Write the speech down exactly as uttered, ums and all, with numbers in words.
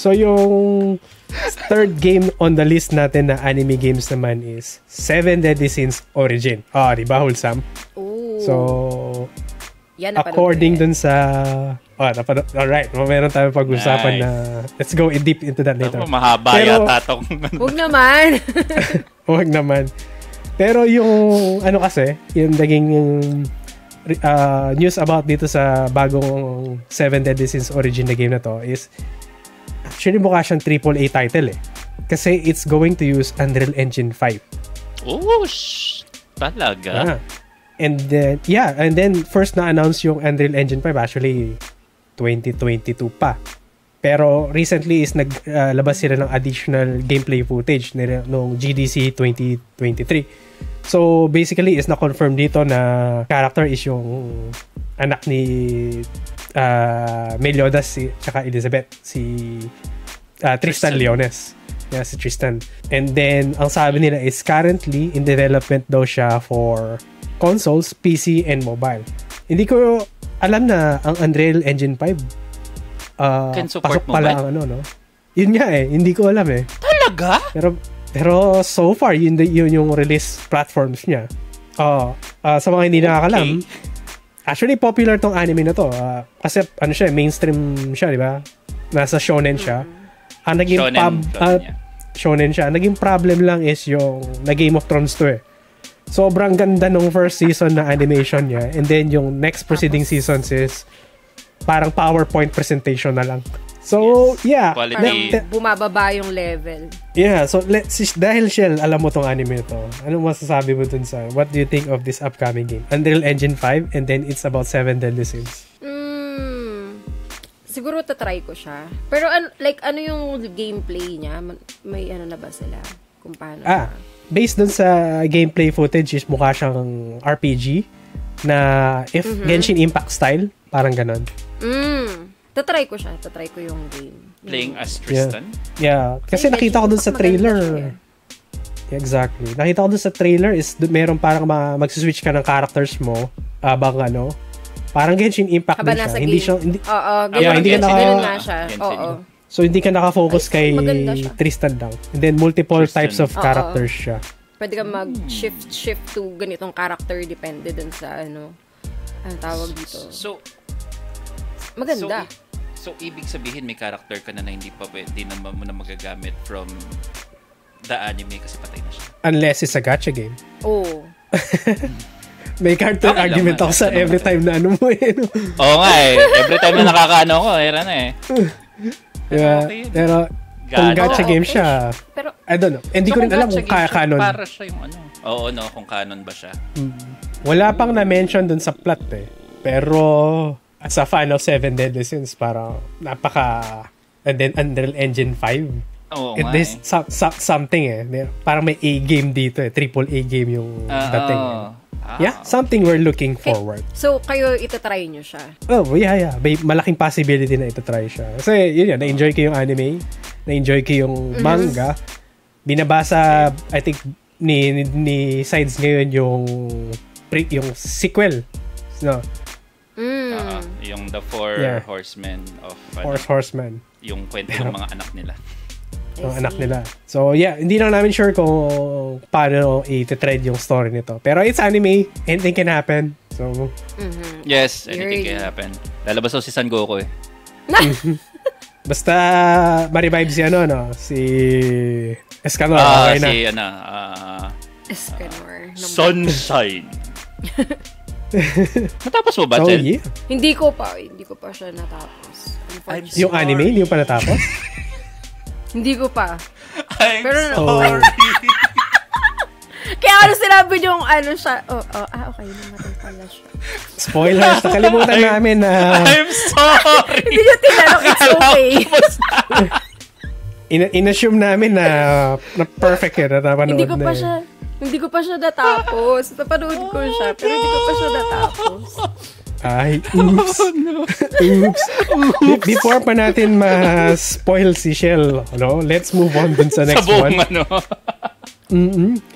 So, yung third game on the list natin na anime games naman is Seven Deadly Sins Origin. Ah, oh, di ba, wholesome? Ooh. So, yan, according dun sa... Oh, napanood. Alright, meron tayo pag-usapan nice. na... Let's go deep into that later. Pero mahaba Pero, yata tong... Huwag naman. Huwag naman. Pero yung... Ano kasi, yung naging... Uh, news about dito sa bagong Seven Deadly Sins Origin na game na to is actually mukha siyang triple A title eh. Kasi it's going to use Unreal Engine five. Oh, sh- talaga? Ah. And then, yeah, and then first na-announce yung Unreal Engine five actually twenty twenty-two pa. Pero recently is naglabas uh, sila ng additional gameplay footage noong G D C twenty twenty-three. So basically is na-confirm dito na character is yung anak ni uh, meliodas si tsaka Elizabeth, si uh, Tristan Liones. Yeah, si Tristan. And then ang sabi nila is currently in development daw siya for consoles, P C, and mobile. Hindi ko alam na ang Unreal Engine five uh, pasok pala ang ano, no? Yun nga eh, hindi ko alam eh. Talaga? Pero pero so far yun, yun yung release platforms niya. Uh, uh, sa mga hindi nakakalam, okay. Actually popular tong anime na to. Uh, kasi ano siya, mainstream siya, di ba? Nasa shonen siya. Mm-hmm. Ang naging shonen, pub, shonen, uh, yeah. shonen siya. Ang naging problem lang is yung na Game of Thrones to eh. Sobrang ganda nung first season na animation niya, and then yung next preceding seasons is parang PowerPoint presentation na lang. So, yes. yeah. Quality. Parang bumababa yung level. Yeah, so let's dahil Shell, alam mo tong anime to. Ano masasabi mo dun sa, what do you think of this upcoming game? Unreal Engine five, and then it's about Seven Deadly Sins. Mm, siguro tatry ko siya. Pero an, like, ano yung gameplay niya? May ano na ba sila? Kung paano Ah, na? Based dun sa gameplay footage is mukha siyang R P G na if mm-hmm. Genshin Impact style, parang ganon. Mm. Tatry ko siya. Tatry ko yung game. Playing as Tristan? Yeah. yeah. Kasi Ay, nakita ko dun sa trailer. Yeah, exactly. Nakita ko dun sa trailer is meron parang ma- mag-switch ka ng characters mo abang ano. Parang Genshin Impact Haba din siya. Game. Hindi siya... Hindi, Oo. Yeah, hindi ka naka... Ganun nga siya. Oo. So, hindi ka naka-focus kay Tristan lang. And then, multiple Tristan. types of characters Uh-oh. siya. Pwede ka mag-shift-shift to ganitong character depende dun sa ano. Ang tawag dito. So, maganda. So, so ibig sabihin may character ka na na hindi pa pwede naman mo na magagamit from the anime kasi patay na siya. Unless it's a gacha game. Oo. May character okay argument ako sa every time na ano mo eh. No? Oo nga eh. Every time na nakakaano ko, era na eh. Yeah, okay. Pero kung gacha oh, game okay. siya, pero I don't know. Hindi so, ko rin alam kung kaya canon. Para siya yung ano. Oo, no, kung canon ba siya. Hmm. Wala pang na-mention dun sa plot eh. Pero as a fan of Seven Deadly Sins, parang napaka and then Unreal Engine five. Oo It nga is eh. so, so, something eh. Parang may A-game dito eh. Triple A game yung uh, dating eh. Ah. Yeah, something we're looking forward. Okay. So, kayo itatry nyo siya? Oh, yeah, yeah. May malaking possibility na itatry siya. Kasi, yun yan, na-enjoy ko yung anime, na-enjoy ko yung mm-hmm. manga. Binabasa, I think, ni, ni, ni Sides ngayon yung pre, yung sequel. No? Mm. Uh, yung The Four yeah. Horsemen of... Four ano, Horsemen. Yung kwento ng mga anak nila. Ng anak nila. So, yeah, hindi lang namin sure kung paano i-tread yung story nito. Pero it's anime. Anything can happen. So, mm-hmm. yes, anything can happen. Lalabas daw si Son Goku eh. Basta, ma-revive si ano, no? Si Escanor. Ah, okay si, na. ano, uh, Escanor. Uh, Sunshine. Natapos mo ba, oh, Tel? Yeah. Hindi ko pa. Hindi ko pa siya natapos. Yung anime, hindi mo pa natapos? Hindi ko pa. I'm pero, sorry. Kaya ano sinabi yung ano siya. Oh, oh ah, okay. Namatay pala siya. Spoilers. Nakalimutan namin na... I'm sorry. Hindi nyo tinanong. It's okay. In- in-assume namin na, na perfect yun. Hindi ko pa siya... Hindi ko pa siya natapos. Napanood ko siya. Pero hindi ko pa siya natapos. Ay, oops. Oh, no. Oops. Oops. Before pa natin ma-spoil si Shell, ano, let's move on dun sa next sa buong, one. Ano. Mm-hmm.